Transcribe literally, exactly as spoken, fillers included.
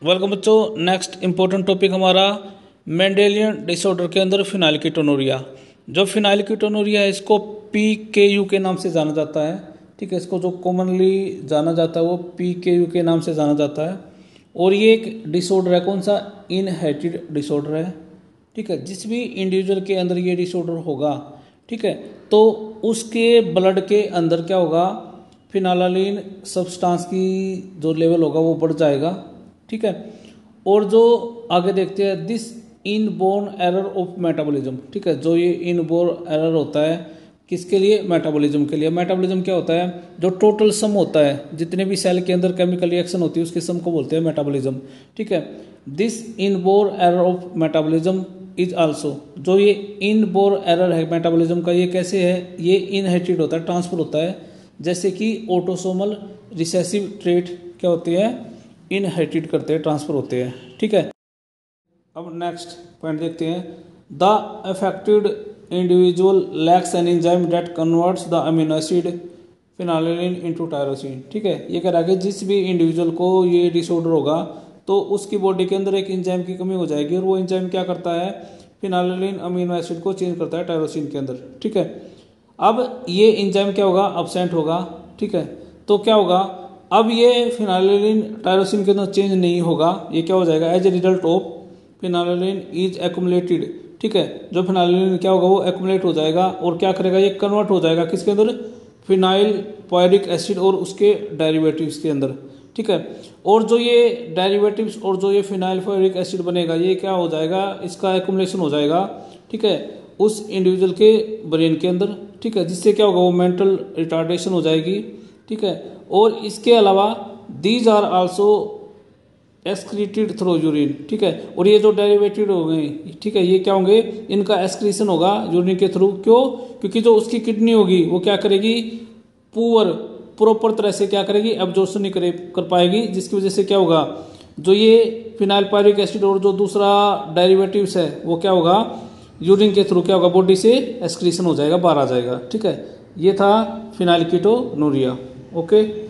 Welcome बच्चों। Next important topic हमारा Mendelian disorder के अंदर फिनाइलकीटोनुरिया। जो फिनाइलकीटोनुरिया है इसको पी के यू के नाम से जाना जाता है। ठीक है, इसको जो कॉमनली जाना जाता है वो पी के यू के नाम से जाना जाता है। और ये एक डिसऑर्डर है, कौन सा? इनहेरिटेड डिसऑर्डर है। ठीक है, जिस भी इंडिविजुअल के अंदर ये डिसऑर्डर होगा, ठीक है, तो उसके ब्लड के अंदर क्या होगा, फिनाइलिन सब्सटेंस की जो लेवल होगा वो बढ़ जाएगा। ठीक है, और जो आगे देखते हैं this inborn error of metabolism. ठीक है, जो ये इनबोर्न एरर होता है किसके लिए? मेटाबॉलिज्म के लिए। मेटाबॉलिज्म क्या होता है? जो टोटल सम होता है, जितने भी सेल के अंदर केमिकल रिएक्शन होती है उसके सम को बोलते हैं मेटाबॉलिज्म। ठीक है, this inborn error of metabolism is also, जो ये इनबोर्न एरर है मेटाबॉलिज्म का, ये कैसे है? ये इनहेरिटेड होता है, ट्रांसफर होता है। जैसे कि ऑटोसोमल रिसेसिव ट्रेट क्या होती है? इनहेरिटेड करते हैं, ट्रांसफर होते हैं। ठीक है, अब नेक्स्ट पॉइंट देखते हैं। The affected individual lacks an enzyme that converts the amino acid phenylalanine into tyrosine. ठीक है, ये कह रहा है कि जिस भी इंडिविजुअल को ये डिसऑर्डर होगा तो उसकी बॉडी के अंदर एक एंजाइम की कमी हो जाएगी, और वो एंजाइम क्या करता है? फिनाइलिन अमीनो एसिड को चेंज करता है टायरोसिन के अंदर। ठीक है, अब ये एंजाइम क्या होगा? एब्सेंट होगा। ठीक है, तो क्या होगा? अब ये फिनाइलिन टायरोसिन के अंदर चेंज नहीं होगा, ये क्या हो जाएगा? As a result of phenylalanine is accumulated. ठीक है, जो फिनाइलिन क्या होगा वो एक्युमुलेट हो जाएगा और क्या करेगा? ये कन्वर्ट हो जाएगा किसके अंदर? फिनाइल पायरिक एसिड और उसके डेरिवेटिव्स के अंदर। ठीक है, और जो ये डेरिवेटिव्स और जो ये फिनाइल पायरिक एसिड बनेगा ये क्या हो जाएगा? इसका एक्युमुलेशन हो जाएगा। ठीक है, उस इंडिविजुअल के ब्रेन के अंदर। ठीक है, जिससे क्या होगा? वो मेंटल रिटार्डेशन हो जाएगी। ठीक है, और इसके अलावा these are also excreted through urine. ठीक है, और ये जो डेरिवेटेड हो गए, ठीक है, ये क्या होंगे? इनका एक्सक्रीशन होगा यूरिन के थ्रू। क्यों? क्योंकि जो उसकी किडनी होगी वो क्या करेगी? पुअर प्रॉपर तरह से क्या करेगी? एब्जॉर्प्शन नहीं करे कर पाएगी, जिसकी वजह से क्या होगा? जो ये फिनाइल पायरिक एसिड और जो दूसरा डेरिवेटिव्स है वो क्या होगा? यूरिन के थ्रू क्या होगा? बॉडी से एक्सक्रीशन हो जाएगा, बाहर आ जाएगा। ठीक है, ये था फिनाइलकीटोनुरिया। ओके।